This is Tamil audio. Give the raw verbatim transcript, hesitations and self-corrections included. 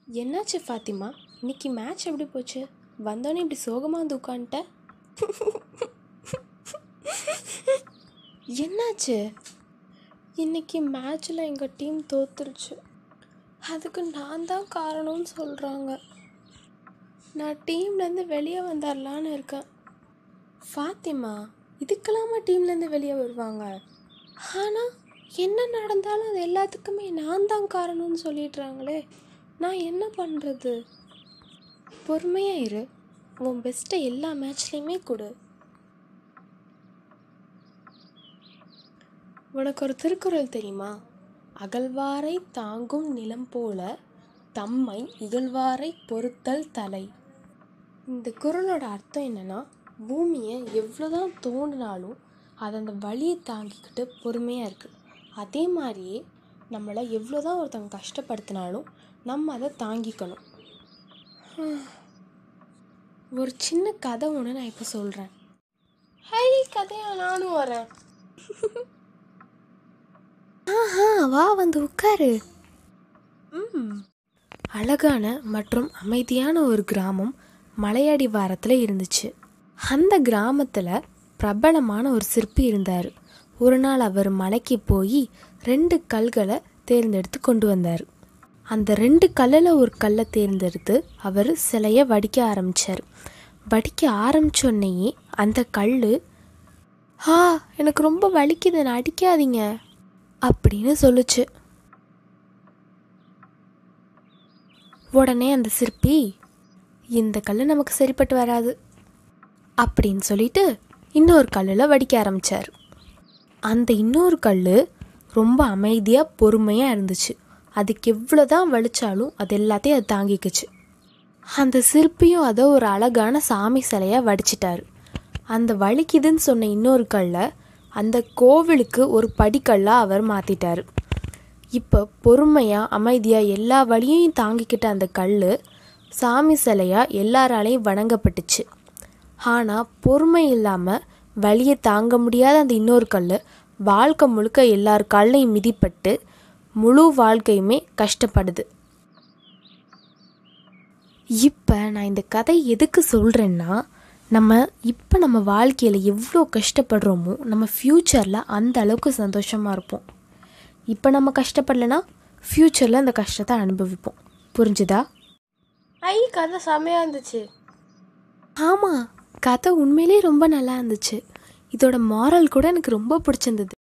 என்னாச்சு ஃபாத்திமா, இன்னைக்கு மேட்ச் எப்படி போச்சு? வந்தோடனே இப்படி சோகமாக வந்து உட்காந்துட்ட. என்னாச்சு? இன்னைக்கு மேட்ச்சில் எங்கள் டீம் தோத்துருச்சு. அதுக்கு நான் தான் காரணம்னு சொல்கிறாங்க. நான் டீம்லேருந்து வெளியே வந்துடலான்னு இருக்கேன். ஃபாத்திமா, இதுக்கெல்லாமா டீம்லேருந்து வெளியே வருவாங்க? ஆனால் என்ன நடந்தாலும் அது எல்லாத்துக்குமே நான் தான் காரணம்னு சொல்லிடுறாங்களே, நான் என்ன பண்ணுறது? பொறுமையாக இரு, உன் பெஸ்ட்டை எல்லா மேட்ச்லேயுமே கொடு. உனக்கு ஒரு திருக்குறள் தெரியுமா? அகழ்வாரை தாங்கும் நிலம் போல தம்மை இகழ்வாரை பொறுத்தல் தலை. இந்த குறளோட அர்த்தம் என்னென்னா, பூமியை எவ்வளோதான் தோண்டினாலும் அது அந்த வலியை தாங்கிக்கிட்டு பொறுமையாக இருக்குது. அதே மாதிரியே நம்மளை எவ்வளோதான் ஒருத்தவங்க கஷ்டப்படுத்தினாலும் நம்ம அதை தாங்கிக்கணும். ஒரு சின்ன கதை ஒன்று நான் இப்போ சொல்கிறேன். ஹை, கதையா? நானும் வரேன். ஆஹா, வா, வந்து உட்காரு. ம் அழகான மற்றும் அமைதியான ஒரு கிராமம் மலையடி வாரத்தில் இருந்துச்சு. அந்த கிராமத்தில் பிரபலமான ஒரு சிற்பி இருந்தார். ஒரு நாள் அவர் மலைக்கு போய் ரெண்டு கல்களை தேர்ந்தெடுத்து கொண்டு வந்தார். அந்த ரெண்டு கல்லில் ஒரு கல்லை தேர்ந்தெடுத்து அவர் சிலையை வடிக்க ஆரம்பித்தார். வடிக்க ஆரம்பித்தோடனேயே அந்த கல், ஆ எனக்கு ரொம்ப வலிக்குது, நான் அடிக்காதீங்க அப்படின்னு சொல்லுச்சு. உடனே அந்த சிற்பி, இந்த கல் நமக்கு சரிப்பட்டு வராது அப்படின்னு சொல்லிட்டு இன்னொரு கல்லில் வடிக்க ஆரம்பித்தார். அந்த இன்னொரு கல் ரொம்ப அமைதியாக பொறுமையாக இருந்துச்சு. அதுக்கு எவ்வளோ தான் வலிச்சாலும் அது எல்லாத்தையும் அது தாங்கிக்குச்சு. அந்த சிற்பியும் அதை ஒரு அழகான சாமி சிலையாக வடிச்சிட்டாரு. அந்த வலிக்குதுன்னு சொன்ன இன்னொரு கல்லை அந்த கோவிலுக்கு ஒரு படிக்கல்லாக அவர் மாற்றிட்டார். இப்போ பொறுமையாக அமைதியாக எல்லா வலியையும் தாங்கிக்கிட்ட அந்த கல் சாமி சிலையாக எல்லாராலையும் வணங்கப்பட்டுச்சு. ஆனால் பொறுமை இல்லாமல் வலியை தாங்க முடியாத அந்த இன்னொரு கல் வாழ்க்கை முழுக்க எல்லார் கல்லையும் மிதிப்பட்டு முழு வாழ்க்கையுமே கஷ்டப்படுது. இப்போ நான் இந்த கதை எதுக்கு சொல்கிறேன்னா, நம்ம இப்போ நம்ம வாழ்க்கையில் எவ்வளோ கஷ்டப்படுறோமோ நம்ம ஃப்யூச்சரில் அந்த அளவுக்கு சந்தோஷமாக இருப்போம். இப்போ நம்ம கஷ்டப்படலைன்னா ஃப்யூச்சரில் அந்த கஷ்டத்தை அனுபவிப்போம். புரிஞ்சுதா? ஐ, கதை செமையாக இருந்துச்சு. ஆமாம், கதை உண்மையிலே ரொம்ப நல்லா இருந்துச்சு. இதோட மாரல் கூட எனக்கு ரொம்ப பிடிச்சிருந்தது.